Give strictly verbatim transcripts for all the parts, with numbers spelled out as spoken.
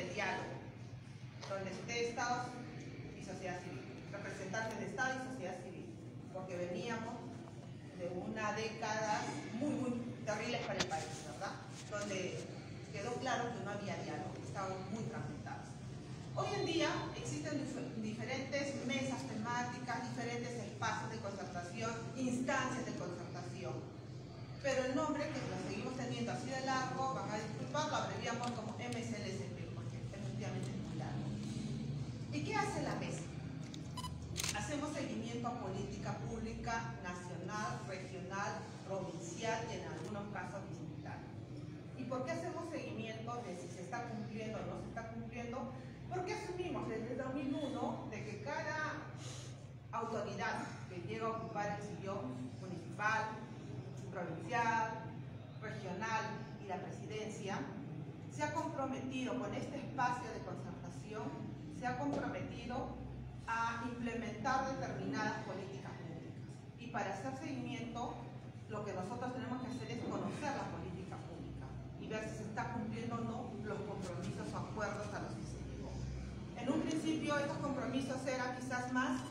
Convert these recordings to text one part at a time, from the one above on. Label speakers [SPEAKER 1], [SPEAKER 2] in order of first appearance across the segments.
[SPEAKER 1] diálogo, donde esté Estado y sociedad civil, representantes de Estado y sociedad civil, porque veníamos de una década muy, muy terrible para el país, ¿verdad? Donde quedó claro que no había diálogo, estábamos muy fragmentados. Hoy en día existen dif diferentes mesas temáticas, diferentes espacios de concertación, instancias de concertación, pero el nombre, que lo seguimos teniendo así de largo, van a disculpar, lo abreviamos como M C L S P, porque efectivamente es muy largo. ¿Y qué hace la mesa? Hacemos seguimiento a política pública nacional, regional, provincial y en algunos casos distrital. ¿Y por qué hacemos seguimiento de si se está cumpliendo o no se está cumpliendo? Porque asumimos desde el dos mil uno de que cada autoridad que llega a ocupar el sillón municipal, provincial, regional y la presidencia se ha comprometido con este espacio de concertación, se ha comprometido a implementar determinadas políticas públicas. Y para hacer seguimiento, lo que nosotros tenemos que hacer es conocer la política pública y ver si se está cumpliendo o no los compromisos o acuerdos a los que se llegó. En un principio, estos compromisos eran quizás más,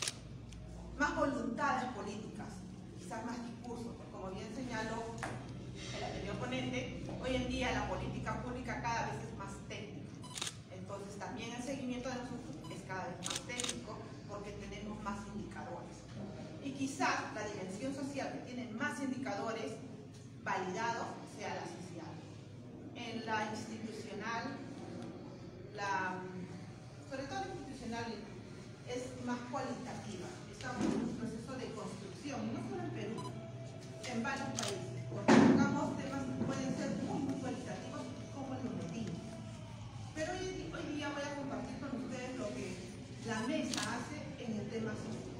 [SPEAKER 1] más voluntades políticas, quizás más discursos, porque como bien señaló el anterior ponente, hoy en día la política pública cada vez es más técnica. Entonces también el seguimiento de nosotros es cada vez más técnico porque tenemos más indicadores. Y quizás la dimensión social que tiene más indicadores validados sea la social. En la institucional, la, sobre todo la institucional, es más cualitativa. Estamos en un proceso de construcción, y no solo en Perú, en varios países, porque tocamos temas que pueden ser muy, muy cualitativos, como el numerismo. Pero hoy, hoy día voy a compartir con ustedes lo que la mesa hace en el tema social.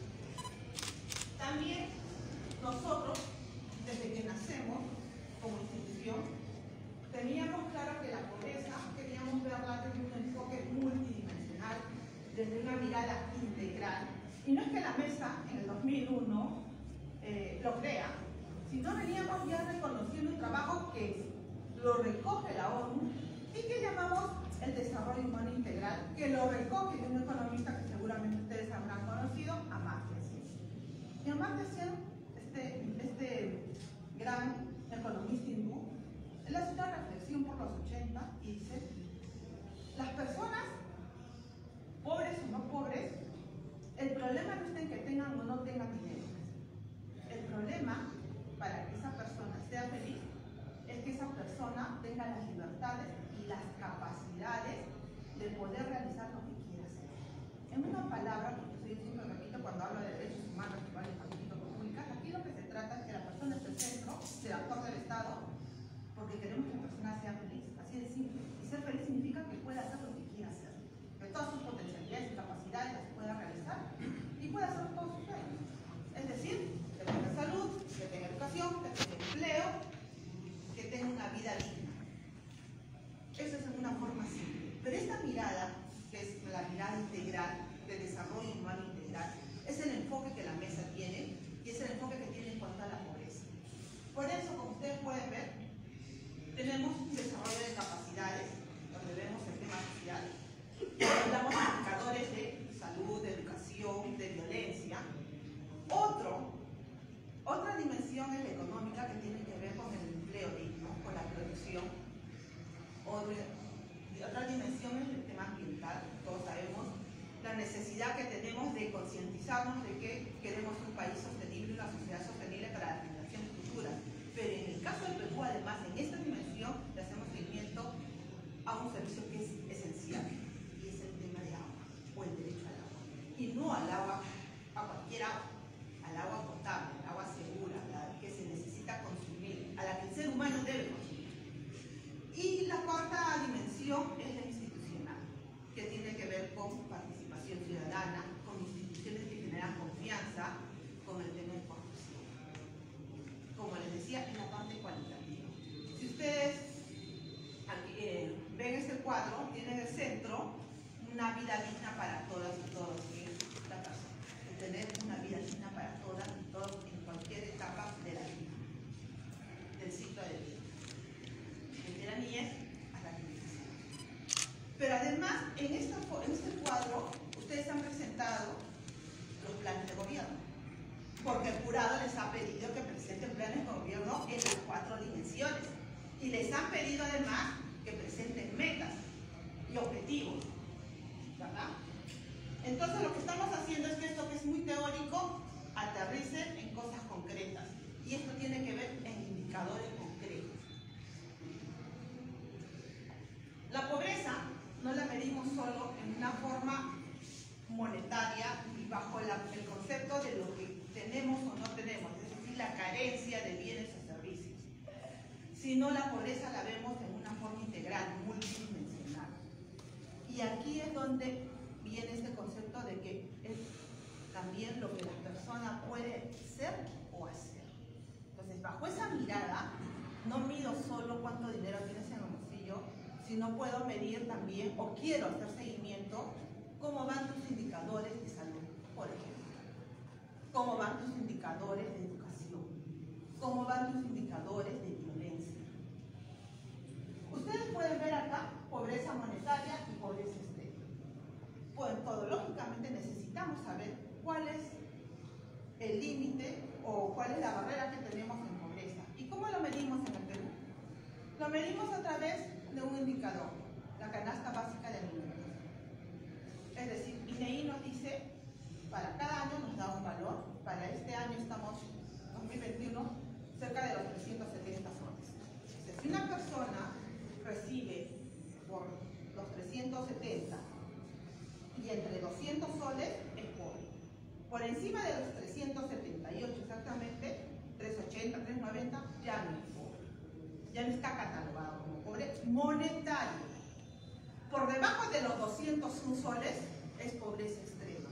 [SPEAKER 1] También nosotros, desde que nacemos como institución, teníamos claro que la pobreza queríamos verla desde un enfoque multidimensional, desde una mirada integral. Y no es que la mesa en el dos mil uno eh, lo crea, sino veníamos ya reconociendo un trabajo que lo recoge la ONU y que llamamos el desarrollo humano integral, que lo recoge de un economista que seguramente ustedes habrán conocido, Amartya Sen. Y Amartya Sen, este, este gran economista hindú, él hace una reflexión por los ochenta y dice: las personas, pobres o no pobres, el problema no está en que tengan o no tengan dinero. El problema, para que esa persona sea feliz, es que esa persona tenga las libertades y las capacidades de poder realizar lo que quiera hacer. En una palabra, porque yo siempre repito cuando hablo de derechos humanos y varias políticas públicas, aquí lo que se trata es que la persona es el centro del actor del Estado, porque queremos que la persona sea feliz, así de simple. Y ser feliz significa que pueda hacer lo que quiera hacer, que todas sus potencialidades y capacidades las pueda realizar y pueda hacer todos sus sueños. Es decir, que tenga salud, que tenga educación, que tenga empleo, que tenga una vida digna. Eso es en una forma simple. Pero esta mirada, que es la mirada integral, de desarrollo humano integral, es el enfoque que la mesa tiene y es el enfoque que tiene en cuanto a la pobreza. Por eso, como ustedes pueden ver, tenemos un desarrollo de capacidades, donde vemos el tema social, hablamos de indicadores de salud, de educación, de violencia. Otro, otra dimensión es la económica, que tiene que ver con el empleo digno, con la producción. Otra, otra dimensión es el tema ambiental. Todos sabemos la necesidad que tenemos de concientizarnos de que queremos un país sostenible, una sociedad sostenible para las generaciones futuras. Pero en el caso del Perú, además, en esta dimensión, le hacemos seguimiento a un servicio que es esencial, y es el tema de agua, o el derecho al agua. Y no al agua, a cualquier agua, al agua potable, al agua segura, la que se necesita consumir, a la que el ser humano debe consumir. Y la cuarta dimensión es la institucional, que tiene que ver con participación ciudadana, con instituciones que generan confianza, con el tema de corrupción. Como les decía, en la parte cualitativa. Si ustedes aquí, eh, ven este cuadro, tiene en el centro una vida digna para todas y todos, que es la persona. De tener una vida digna para todas y todos en cualquier etapa de la vida, del ciclo de vida. Desde la niñez a la jubilación. en, esta, en este cuadro, ustedes han presentado los planes de gobierno, porque el jurado les ha pedido que presenten planes de gobierno en las cuatro dimensiones. Y les han pedido además que presenten metas y objetivos, ¿verdad? Entonces lo que estamos haciendo es que esto que es muy teórico aterrice en cosas concretas. Y esto tiene que ver en indicadores concretos. La pobreza no la medimos solo en una forma monetaria y bajo la, el concepto de lo que tenemos o no tenemos, es decir, la carencia de bienes o servicios, sino la pobreza la vemos en una forma integral, multidimensional. Y aquí es donde viene este concepto de que es también lo que la persona puede ser o hacer. Entonces, bajo esa mirada, no mido solo cuánto dinero tienes en el bolsillo, sino puedo medir también, o quiero hacer seguimiento, cómo van tus indicadores de salud, por ejemplo. Cómo van tus indicadores de educación. Cómo van tus indicadores de violencia. Ustedes pueden ver acá pobreza monetaria y pobreza extrema. Pues, metodológicamente necesitamos saber cuál es el límite o cuál es la barrera que tenemos en pobreza. ¿Y cómo lo medimos en el Perú? Lo medimos a través de un indicador, la canasta básica de alimentos. Es decir, I N E I nos dice, para cada año nos da un valor, para este año estamos, dos mil veintiuno, cerca de los trescientos setenta soles. Entonces, si una persona recibe por los trescientos setenta y entre doscientos soles, es pobre. Por encima de los trescientos setenta y ocho exactamente, trescientos ochenta, trescientos noventa, ya no es pobre. Ya no está catalogado como pobre monetario. Por debajo de los doscientos uno soles es pobreza extrema.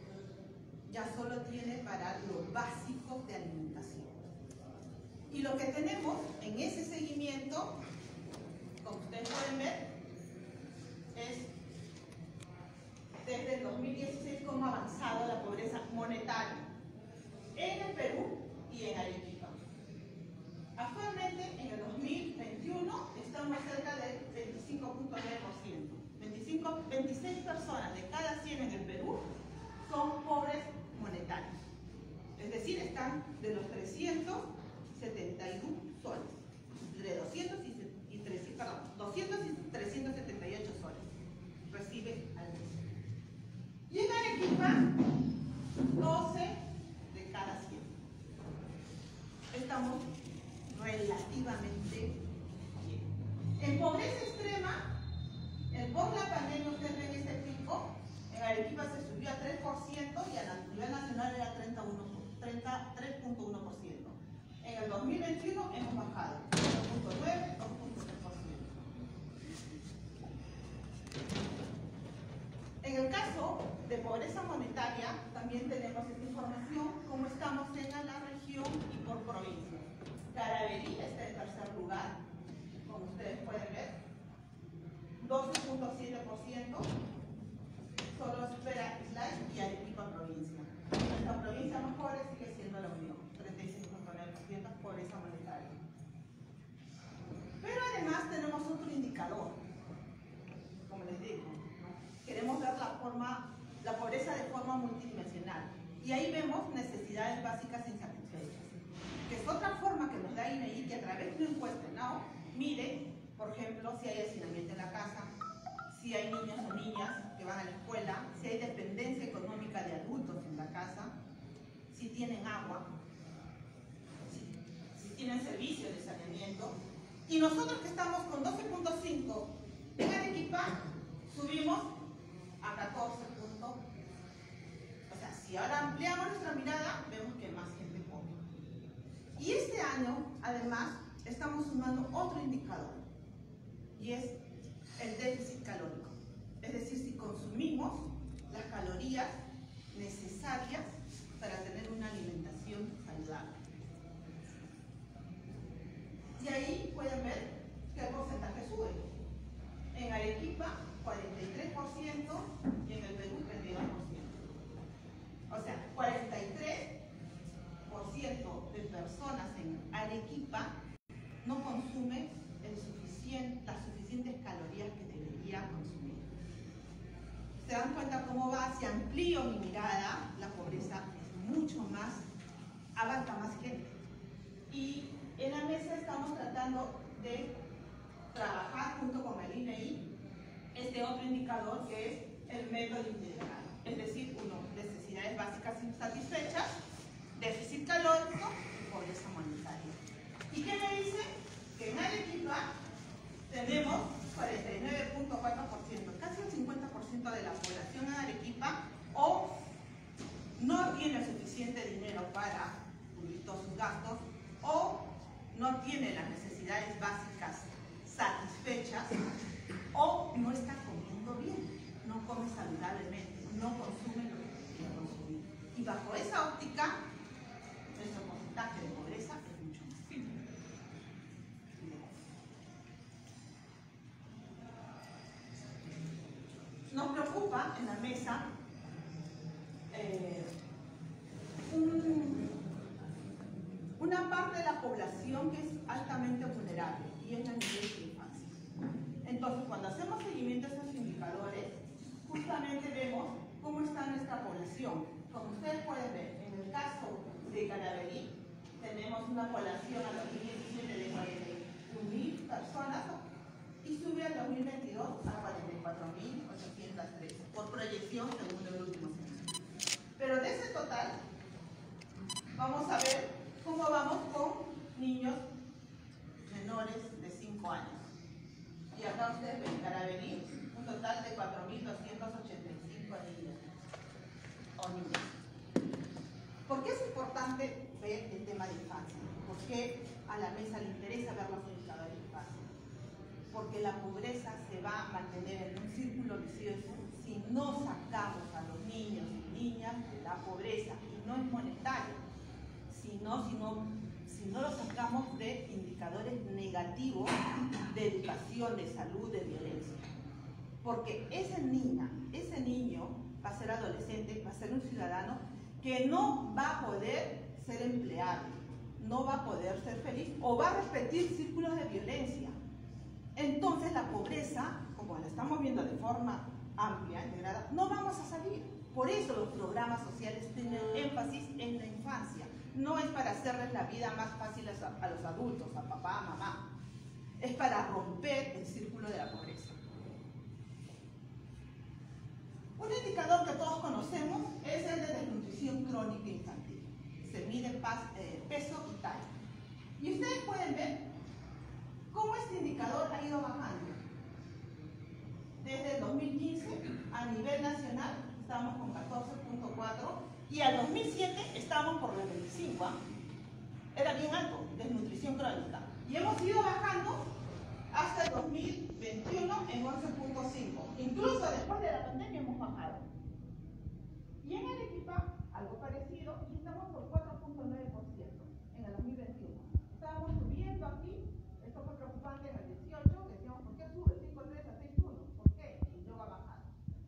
[SPEAKER 1] Ya solo tiene para lo básico de alimentación. Y lo que tenemos en ese seguimiento, como ustedes pueden ver, es desde el dos mil dieciséis cómo ha avanzado la pobreza monetaria en el Perú y en Arequipa. Actualmente, en el dos mil veintiuno, estamos cerca del veinticinco punto nueve por ciento. veintiséis personas de cada cien en el Perú son pobres monetarios. Es decir, están de los trescientos setenta y uno soles. De doscientos y, y, trescientos, perdón, doscientos y trescientos setenta y ocho soles. Recibe al mes. Y en Arequipa, doce de cada cien. Estamos relativamente bien. En pobreza extrema, el, por la pandemia, ustedes ven este pico, en Arequipa se subió a tres por ciento y a nivel nacional era treinta y tres punto uno por ciento. En el dos mil veintiuno hemos bajado dos punto nueve, dos punto tres por ciento. En el caso de pobreza monetaria, también tenemos esta información, cómo estamos en la región y por provincia. Caraverí está en tercer lugar, como ustedes pueden ver, doce punto siete por ciento, solo supera Islay y Arequipa provincia. Nuestra provincia más pobre sigue siendo la Unión, treinta y cinco punto nueve por ciento pobreza monetaria. Pero además tenemos otro indicador, como les digo, ¿no? Queremos ver la, forma, la pobreza de forma multidimensional. Y ahí vemos necesidades básicas insatisfechas, que es otra forma que nos da I N E I, que a través de una encuesta, ¿no? Mire, por ejemplo, si hay hacinamiento en la casa, si hay niños o niñas que van a la escuela, si hay dependencia económica de adultos en la casa, si tienen agua, si, si tienen servicios de saneamiento. Y nosotros que estamos con doce punto cinco en Arequipa, subimos a catorce puntos. O sea, si ahora ampliamos nuestra mirada, vemos que hay más gente pobre. Y este año, además, estamos sumando otro indicador, y es el déficit calórico. Es decir, si consumimos las calorías necesarias para tener una alimentación saludable. Y ahí pueden ver que el porcentaje sube. En Arequipa, cuarenta y tres por ciento, y en el Perú, treinta y dos por ciento. O sea, cuarenta y tres por ciento de personas en Arequipa no consumen el suficiente, las suficientes calorías que debería consumir. se dan cuenta cómo va, si amplío mi mirada, la pobreza es mucho más, abarca más gente. Y en la mesa estamos tratando de trabajar junto con el I N E I este otro indicador que es el método integral. Es decir, uno, necesidades básicas insatisfechas, déficit calórico y pobreza monetaria. ¿Y qué me dice? Que en Arequipa tenemos cuarenta y nueve punto cuatro por ciento, casi el cincuenta por ciento de la población en Arequipa o no tiene suficiente dinero para cubrir todos sus gastos o no tiene las necesidades básicas satisfechas o no está comiendo bien, no come saludablemente, no consume lo que quiere consumir. Y bajo esa óptica, nuestro porcentaje de pobreza es mucho más. Nos preocupa en la mesa eh, un, una parte de la población que es altamente vulnerable y es la niñez de infancia. Entonces, cuando hacemos seguimiento a esos indicadores, justamente vemos cómo está nuestra población. Como ustedes pueden ver, en el caso de Carabalí, tenemos una población al dos mil diecisiete de cuarenta y un mil personas y sube al dos mil veintidós a cuarenta y cuatro mil ochocientos tres por proyección según el último censo. Pero de ese total, vamos a ver cómo vamos con niños menores de cinco años. Y acá ustedes ven, Carabalí, un total de cuatro mil doscientos ochenta y cinco niños o niñas. ¿Por qué es importante ver el tema de infancia? ¿Por qué a la mesa le interesa ver los indicadores de infancia? Porque la pobreza se va a mantener en un círculo vicioso si no sacamos a los niños y niñas de la pobreza, y no es monetario, sino, sino, si no lo sacamos de indicadores negativos de educación, de salud, de violencia. Porque esa niña, ese niño va a ser adolescente, va a ser un ciudadano que no va a poder ser empleable, no va a poder ser feliz o va a repetir círculos de violencia. Entonces la pobreza, como la estamos viendo de forma amplia, integrada, no vamos a salir. Por eso los programas sociales tienen énfasis en la infancia. No es para hacerles la vida más fácil a, a los adultos, a papá, a mamá. Es para romper el círculo de la pobreza. Un indicador que todos conocemos es el de desnutrición crónica infantil. Se mide pas, eh, peso y talla. Y ustedes pueden ver cómo este indicador ha ido bajando. Desde el dos mil quince, a nivel nacional, estábamos con catorce punto cuatro y al dos mil siete estábamos por los veinticinco. ¿eh? Era bien alto, desnutrición crónica. Y hemos ido bajando hasta el dos mil veintiuno en once punto cinco. Incluso después de la pandemia hemos bajado. Y en Arequipa, algo parecido, y estamos por cuatro punto nueve por ciento en el dos mil veintiuno. Estábamos subiendo aquí, esto fue preocupante en el dieciocho, decíamos, ¿por qué sube cinco punto tres a seis punto uno? ¿Por qué? Y luego ha bajado.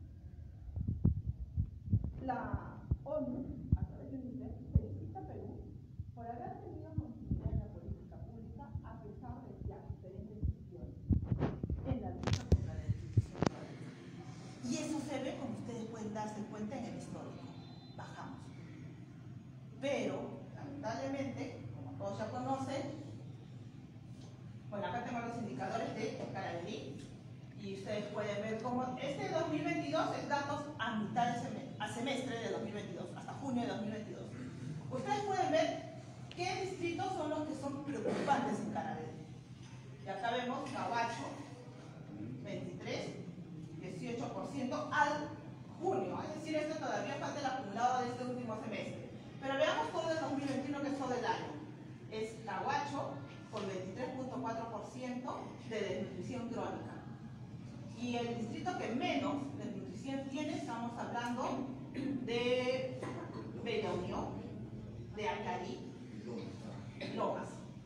[SPEAKER 1] La ONU, a través de UNICEF, felicita a Perú por haber tenido continuidad en la política pública a pesar de las diferentes decisiones en la lucha contra la desnutrición crónica. Y eso se ve, como ustedes pueden darse cuenta, en el histórico. Bajamos. Pero, lamentablemente, como todos ya conocen, bueno, acá tengo los indicadores de Carabalí y ustedes pueden ver cómo este dos mil veintidós es datos a mitad de semestre, a semestre de dos mil veintidós, hasta junio de dos mil veintidós. Ustedes pueden ver qué distritos son los que son preocupantes en Carabalí. Y acá vemos Cahuacho, veintitrés, dieciocho por ciento al junio, es decir, esto todavía falta el acumulado de este último semestre. Pero veamos todo el dos mil veintiuno, que es todo el año. Es Cahuacho con veintitrés punto cuatro por ciento de desnutrición crónica. Y el distrito que menos desnutrición tiene, estamos hablando de Bella Unión, de Acarí, Lomas.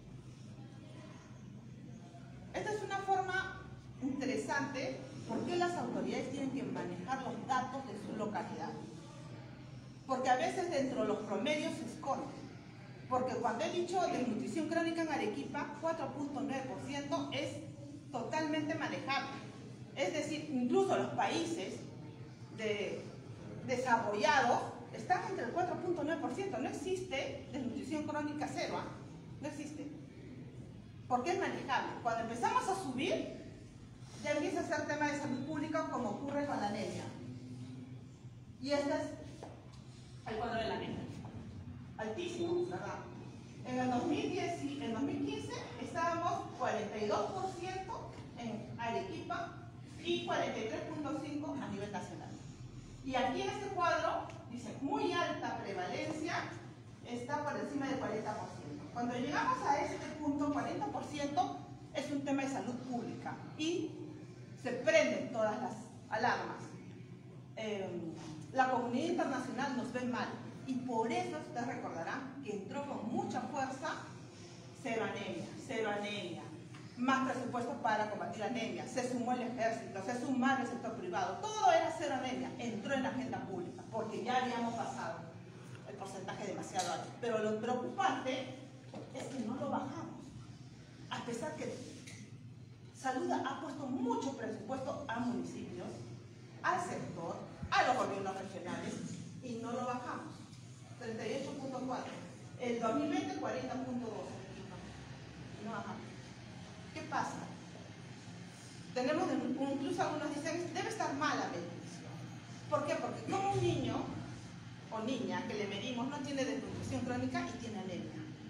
[SPEAKER 1] Esta es una forma interesante porque las autoridades tienen que manejar los datos de su localidad. Porque a veces dentro de los promedios se esconden. Porque cuando he dicho desnutrición crónica en Arequipa, cuatro punto nueve por ciento es totalmente manejable. Es decir, incluso los países de desarrollados están entre el cuatro punto nueve por ciento. No existe desnutrición crónica cero, ¿eh? No existe. Porque es manejable. Cuando empezamos a subir, ya empieza a ser tema de salud pública, como ocurre con la anemia. Y este es el cuadro de la anemia. Altísimo, ¿verdad? En el dos mil diez, en dos mil quince estábamos cuarenta y dos por ciento en Arequipa y cuarenta y tres punto cinco por ciento a nivel nacional. Y aquí en este cuadro dice muy alta prevalencia, está por encima del cuarenta por ciento. Cuando llegamos a este punto, cuarenta por ciento, es un tema de salud pública y se prenden todas las alarmas. Eh, la comunidad internacional nos ve mal y por eso ustedes recordarán que entró con mucha fuerza cero anemia, cero anemia, más presupuesto para combatir anemia, se sumó el ejército, se sumó el sector privado, todo era cero anemia, entró en la agenda pública porque ya habíamos pasado el porcentaje demasiado alto. Pero lo preocupante es que no lo bajamos, a pesar que Salud ha puesto mucho presupuesto a municipios, al sector, a los gobiernos regionales y no lo bajamos. treinta y ocho punto cuatro. El dos mil veinte, cuarenta punto dos. No bajamos. ¿Qué pasa? Tenemos, incluso algunos dicen, debe estar mala la medición. ¿Por qué? Porque como un niño o niña que le medimos no tiene desnutrición crónica y tiene anemia.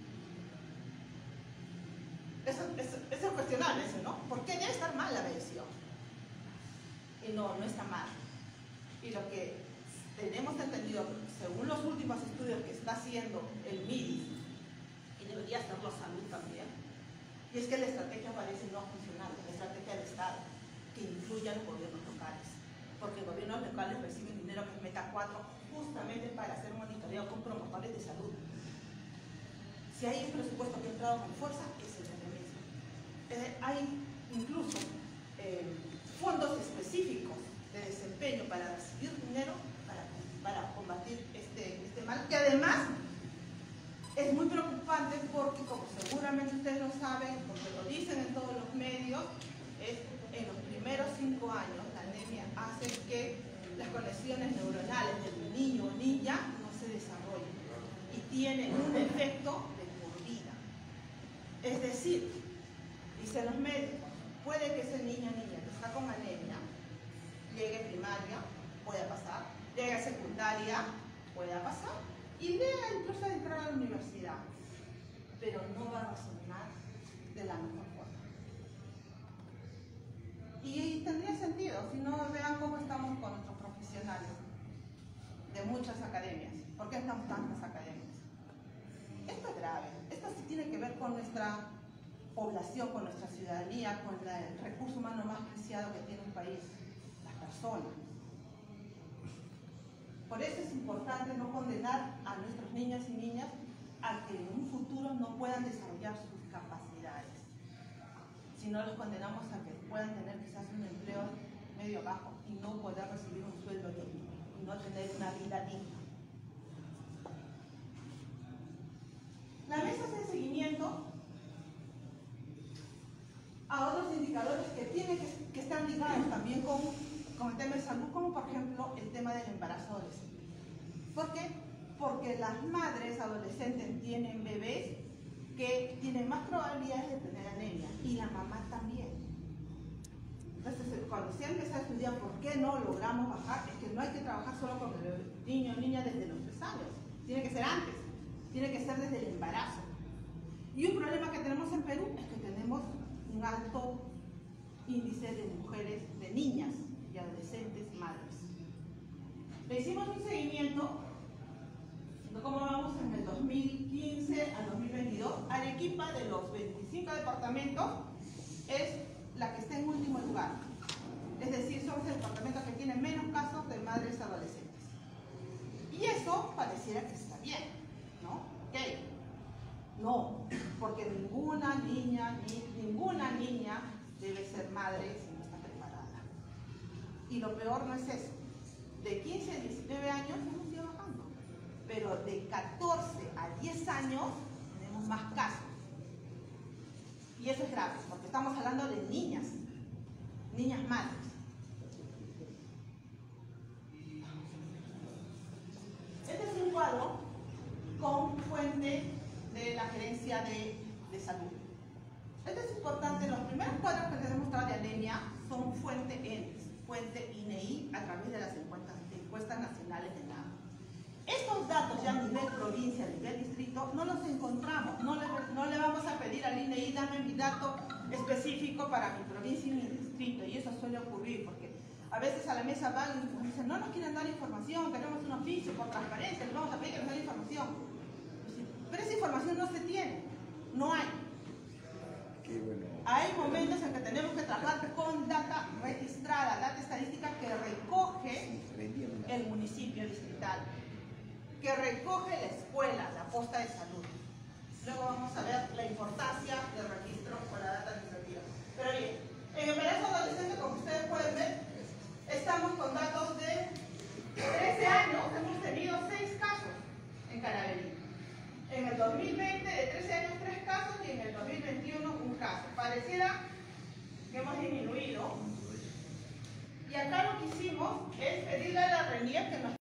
[SPEAKER 1] Eso, eso, eso es cuestionable, eso, ¿no? ¿Por qué debe estar mal la medición? Y no, no está mal. Y lo que tenemos entendido, según los últimos estudios que está haciendo el M I D I, y debería hacerlo Salud también, y es que la estrategia parece no funcionar, la estrategia del Estado, que incluya a los gobiernos locales, porque los gobiernos locales reciben dinero que es Meta cuatro justamente para hacer monitoreo con promotores de salud. Si hay un presupuesto que ha entrado con fuerza, es el de mismo. Eh, hay incluso eh, fondos específicos de desempeño para recibir dinero para, para combatir este, este mal, que además es muy preocupante porque, como seguramente ustedes lo saben, porque lo dicen en todos los medios, es en los primeros cinco años la anemia hace que las conexiones neuronales del niño o niña no se desarrollen y tienen un efecto de por vida. Es decir, dicen los médicos, puede que ese niño o niña que está con anemia llegue a primaria, pueda pasar, llegue a secundaria, pueda pasar, y llega incluso a entrar a la universidad, pero no va a razonar de la mejor forma. Y tendría sentido, si no vean cómo estamos con nuestros profesionales de muchas academias. ¿Por qué estamos tantas academias? Esto es grave, esto sí tiene que ver con nuestra población, con nuestra ciudadanía, con la, el recurso humano más preciado que tiene un país, las personas. Por eso es importante no condenar a nuestros niños y niñas a que en un futuro no puedan desarrollar sus capacidades. Si no los condenamos a que puedan tener quizás un empleo medio bajo y no poder recibir un sueldo digno y no tener una vida digna. La mesa hace seguimiento a otros indicadores que tienen que, que están ligados también con, con el tema de salud, como por ejemplo el tema del embarazo adolescente. ¿Por qué? Porque las madres adolescentes tienen bebés que tienen más probabilidades de tener anemia y la mamá también. Entonces, cuando se empieza a estudiar por qué no logramos bajar, es que no hay que trabajar solo con el niño o niña desde los tres años, tiene que ser antes, tiene que ser desde el embarazo. Y un problema que tenemos en Perú es que tenemos un alto índice de mujeres, de niñas y adolescentes madres. Le hicimos un seguimiento, ¿cómo vamos en el dos mil quince al dos mil veintidós? Arequipa, de los veinticinco departamentos, es la que está en último lugar. Es decir, somos el departamento que tiene menos casos de madres adolescentes. Y eso pareciera que está bien, ¿no? ¿Ok? No, porque ninguna niña, ni, ninguna niña debe ser madre si no está preparada. Y lo peor no es eso. De quince a diecinueve años hemos ido bajando, pero de catorce a diez años tenemos más casos. Y eso es grave, porque estamos hablando de niñas, niñas madres. de, de salud. Esto es importante, los primeros cuadros que les he mostrado de anemia son fuente ENDES, fuente I N E I, a través de las encuestas, encuestas nacionales de NAMA. Estos datos ya a nivel provincia, a nivel distrito, no los encontramos, no le, no le vamos a pedir al I N E I, dame mi dato específico para mi provincia y mi distrito, y eso suele ocurrir, porque a veces a la mesa van y nos dicen, no nos quieren dar información, queremos un oficio por transparencia, les vamos a pedir que nos den información. Pero esa información no se tiene, no hay.
[SPEAKER 2] Qué bueno.
[SPEAKER 1] Hay momentos en que tenemos que trabajar con data registrada, data estadística que recoge el municipio distrital, que recoge la escuela, la posta de salud. Luego vamos a ver la importancia del registro con la data administrativa. Pero bien, en embarazo adolescente, como ustedes pueden ver, estamos con datos de trece años, hemos tenido seis casos en Carabalí. En el dos mil veinte, de trece años, tres casos, y en el dos mil veintiuno, un caso. Pareciera que hemos disminuido. Y acá lo que hicimos es pedirle a la RENIEC que nos